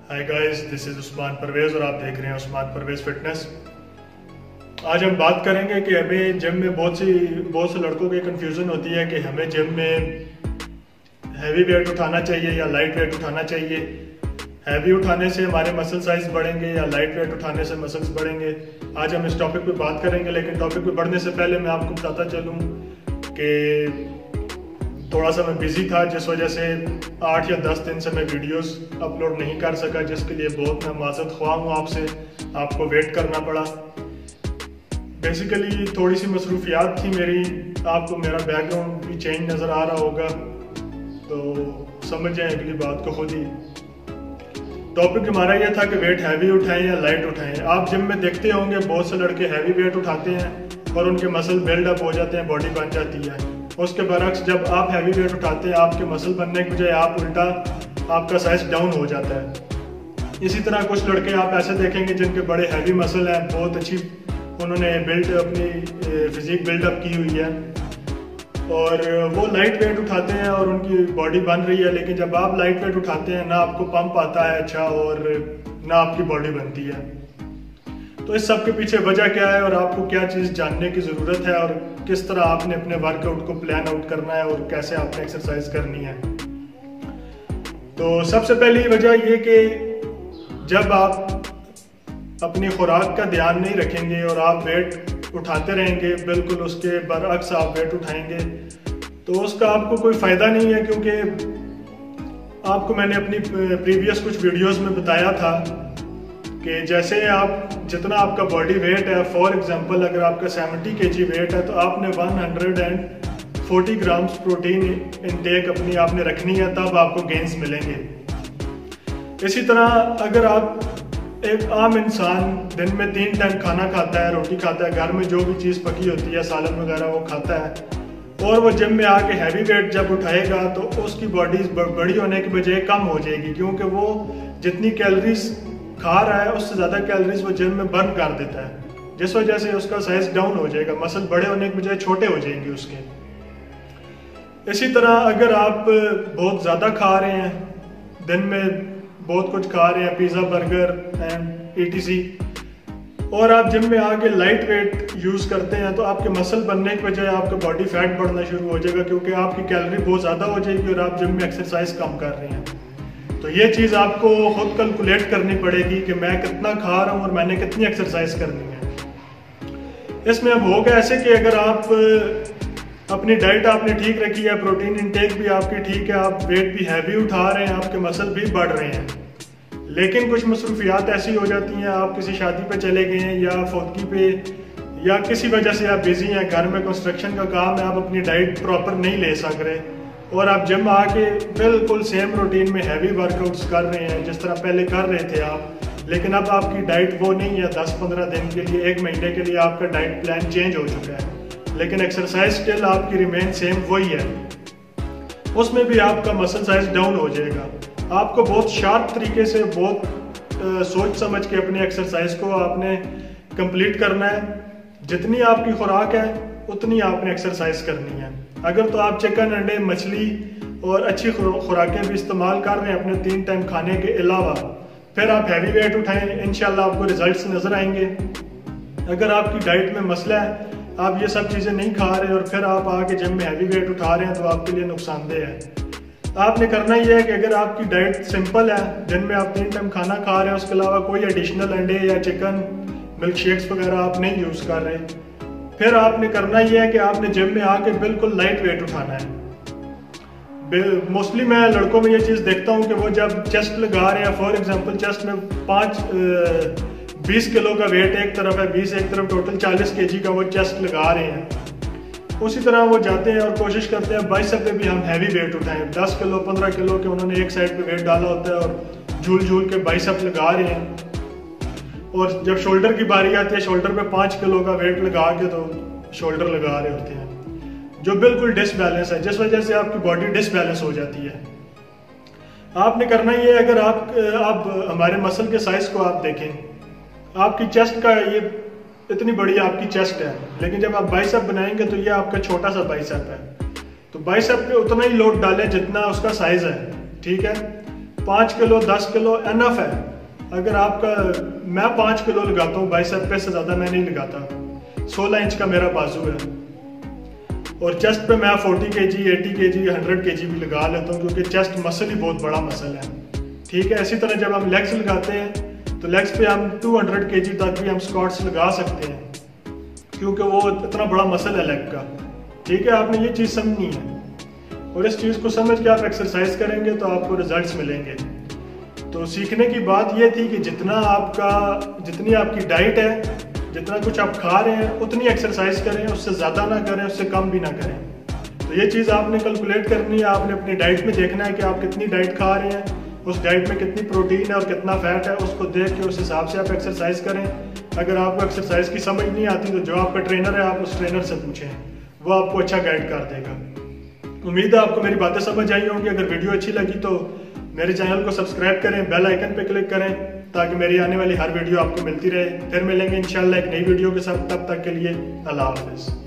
Hi guys, this is Usman Parvez और आप देख रहे हैं उस्मान परवेज फिटनेस। आज हम बात करेंगे कि हमें जिम में बहुत से लड़कों की कंफ्यूजन होती है कि हमें जिम में हैवी वेट उठाना चाहिए या लाइट वेट उठाना चाहिए। हैवी उठाने से हमारे मसल साइज बढ़ेंगे या लाइट वेट उठाने से मसल्स बढ़ेंगे। आज हम इस टॉपिक पे बात करेंगे, लेकिन टॉपिक पे बढ़ने से पहले मैं आपको बताता चलूँ कि थोड़ा सा मैं बिजी था, जिस वजह से 8 या 10 दिन से मैं वीडियोस अपलोड नहीं कर सका, जिसके लिए बहुत मैं माज़रत ख्वाह हूँ आपसे। आपको वेट करना पड़ा। बेसिकली थोड़ी सी मसरूफियात थी मेरी। आपको मेरा बैकग्राउंड भी चेंज नज़र आ रहा होगा, तो समझ जाएं अगली बात को खुद ही। टॉपिक हमारा यह था कि वेट हैवी उठाएं या लाइट उठाएं। आप जिम में देखते होंगे बहुत से लड़के हैवी वेट उठाते हैं और उनके मसल बिल्डअप हो जाते हैं, बॉडी बन जाती है। उसके बरक्स जब आप हैवी वेट उठाते हैं, आपके मसल बनने की बजाय आप उल्टा आपका साइज डाउन हो जाता है। इसी तरह कुछ लड़के आप ऐसे देखेंगे जिनके बड़े हैवी मसल हैं, बहुत अच्छी उन्होंने अपनी फिजिक बिल्डअप की हुई है और वो लाइट वेट उठाते हैं और उनकी बॉडी बन रही है। लेकिन जब आप लाइट वेट उठाते हैं ना आपको पंप आता है अच्छा, और ना आपकी बॉडी बनती है। तो इस सब के पीछे वजह क्या है और आपको क्या चीज़ जानने की ज़रूरत है और किस तरह आपने अपने वर्कआउट को प्लान आउट करना है और कैसे आपने एक्सरसाइज करनी है। तो सबसे पहली वजह ये कि जब आप अपनी खुराक का ध्यान नहीं रखेंगे और आप वेट उठाते रहेंगे, बिल्कुल उसके बरअक्स आप वेट उठाएंगे, तो उसका आपको कोई फ़ायदा नहीं है। क्योंकि आपको मैंने अपनी प्रीवियस कुछ वीडियोस में बताया था कि जैसे आप जितना आपका बॉडी वेट है, फॉर एग्जांपल अगर आपका 70 kg वेट है तो आपने 140 ग्राम्स प्रोटीन इनटेक अपनी आपने रखनी है, तब आपको गेन्स मिलेंगे। इसी तरह अगर आप एक आम इंसान दिन में 3 टाइम खाना खाता है, रोटी खाता है, घर में जो भी चीज़ पकी होती है सालन वगैरह वो खाता है, और वो जिम में आके हैवी वेट जब उठाएगा तो उसकी बॉडी बड़ी होने की बजाय कम हो जाएगी, क्योंकि वो जितनी कैलोरीज खा रहा है उससे ज़्यादा कैलोरीज वो जिम में बर्न कर देता है, जिस वजह से उसका साइज डाउन हो जाएगा, मसल बड़े होने की बजाय छोटे हो जाएंगे उसके। इसी तरह अगर आप बहुत ज़्यादा खा रहे हैं, दिन में बहुत कुछ खा रहे हैं, पिज़्ज़ा बर्गर एंड ETC, और आप जिम में आके लाइट वेट यूज़ करते हैं, तो आपके मसल बनने की बजाय आपका बॉडी फैट बढ़ना शुरू हो जाएगा, क्योंकि आपकी कैलोरी बहुत ज़्यादा हो जाएगी और आप जिम में एक्सरसाइज कम कर रहे हैं। तो ये चीज़ आपको खुद कैलकुलेट करनी पड़ेगी कि मैं कितना खा रहा हूँ और मैंने कितनी एक्सरसाइज करनी है। इसमें अब होगा ऐसे कि अगर आप अपनी डाइट आपने ठीक रखी है, प्रोटीन इंटेक भी आपकी ठीक है, आप वेट भी हैवी उठा रहे हैं, आपके मसल भी बढ़ रहे हैं, लेकिन कुछ मसरूफियात ऐसी हो जाती हैं, आप किसी शादी पे चले गए हैं या फौतगी पे या किसी वजह से आप बिजी हैं, घर में कंस्ट्रक्शन का काम है, आप अपनी डाइट प्रॉपर नहीं ले सक रहे और आप जिम आके बिल्कुल सेम रूटीन में हैवी वर्कआउट्स कर रहे हैं जिस तरह पहले कर रहे थे आप, लेकिन अब आपकी डाइट वो नहीं है। 10-15 दिन के लिए, 1 महीने के लिए आपका डाइट प्लान चेंज हो चुका है, लेकिन एक्सरसाइज स्टिल आपकी रिमेन सेम वही है। उसमें भी आपका मसल साइज डाउन हो जाएगा। आपको बहुत शार्प तरीके से, बहुत सोच समझ के अपनी एक्सरसाइज को आपने कंप्लीट करना है। जितनी आपकी खुराक है उतनी आपने एक्सरसाइज करनी है। अगर तो आप चिकन, अंडे, मछली और अच्छी खुराकें भी इस्तेमाल कर रहे हैं अपने 3 टाइम खाने के अलावा, फिर आप हैवी वेट उठाएं, इंशाल्लाह आपको रिजल्ट्स नजर आएंगे। अगर आपकी डाइट में मसला है, आप ये सब चीज़ें नहीं खा रहे और फिर आप आके जिम में हैवी वेट उठा रहे हैं, तो आपके लिए नुकसानदेह है। आपने करना ये है कि अगर आपकी डाइट सिंपल है, दिन में आप 3 टाइम खाना खा रहे हैं, उसके अलावा कोई एडिशनल अंडे या चिकन, मिल्क शेक्स वगैरह आप नहीं यूज़ कर रहे, फिर आपने करना यह है कि आपने जिम में आके बिल्कुल लाइट वेट उठाना है। मोस्टली मैं लड़कों में ये चीज़ देखता हूँ कि वो जब चेस्ट लगा रहे हैं, फॉर एग्जांपल चेस्ट में 20 किलो का वेट एक तरफ है, 20 एक तरफ, टोटल 40 kg का वो चेस्ट लगा रहे हैं। उसी तरह वो जाते हैं और कोशिश करते हैं बाइसेप पे भी हम हैवी वेट उठाएं। 10 किलो 15 किलो के उन्होंने एक साइड पे वेट डाला होता है और झूल झूल के बाइसेप लगा रहे हैं, और जब शोल्डर की बारी आती है, शोल्डर पे 5 किलो का वेट लगा के तो शोल्डर लगा रहे होते हैं, जो बिल्कुल डिसबैलेंस है, जिस वजह से आपकी बॉडी डिसबैलेंस हो जाती है। आपने करना ये है, अगर आप हमारे मसल के साइज को आप देखें, आपकी चेस्ट का ये इतनी बड़ी आपकी चेस्ट है, लेकिन जब आप बाइसेप बनाएंगे तो ये आपका छोटा सा बाइसेप है। तो बाइसेप पे उतना ही लोड डालें जितना उसका साइज है, ठीक है। 5 किलो 10 किलो एनफ है। अगर आपका, मैं 5 किलो लगाता हूँ बाइसेप पे, से ज़्यादा मैं नहीं लगाता। 16 इंच का मेरा बाजू है और चेस्ट पे मैं 40 kg 80 kg 100 kg भी लगा लेता हूँ, क्योंकि चेस्ट मसल ही बहुत बड़ा मसल है। ठीक है, इसी तरह जब हम लेग्स लगाते हैं तो लेग्स पे हम 200 kg तक भी हम स्क्वाट्स लगा सकते हैं, क्योंकि वो इतना बड़ा मसल है लेग का। ठीक है, आपने ये चीज़ समझनी है और इस चीज़ को समझ के आप एक्सरसाइज करेंगे तो आपको रिजल्ट्स मिलेंगे। तो सीखने की बात ये थी कि जितनी आपकी डाइट है, जितना कुछ आप खा रहे हैं उतनी एक्सरसाइज करें, उससे ज़्यादा ना करें, उससे कम भी ना करें। तो ये चीज़ आपने कैलकुलेट करनी है। आपने अपनी डाइट में देखना है कि आप कितनी डाइट खा रहे हैं, उस डाइट में कितनी प्रोटीन है और कितना फैट है, उसको देख के उस हिसाब से आप एक्सरसाइज करें। अगर आपको एक्सरसाइज की समझ नहीं आती तो जो आपका ट्रेनर है आप उस ट्रेनर से पूछें, वो आपको अच्छा गाइड कर देगा। उम्मीद है आपको मेरी बातें समझ आई होंगी। अगर वीडियो अच्छी लगी तो मेरे चैनल को सब्सक्राइब करें, बेल आइकन पे क्लिक करें, ताकि मेरी आने वाली हर वीडियो आपको मिलती रहे। फिर मिलेंगे इंशाल्लाह एक नई वीडियो के साथ, तब तक के लिए अल्लाह हाफ़िज़।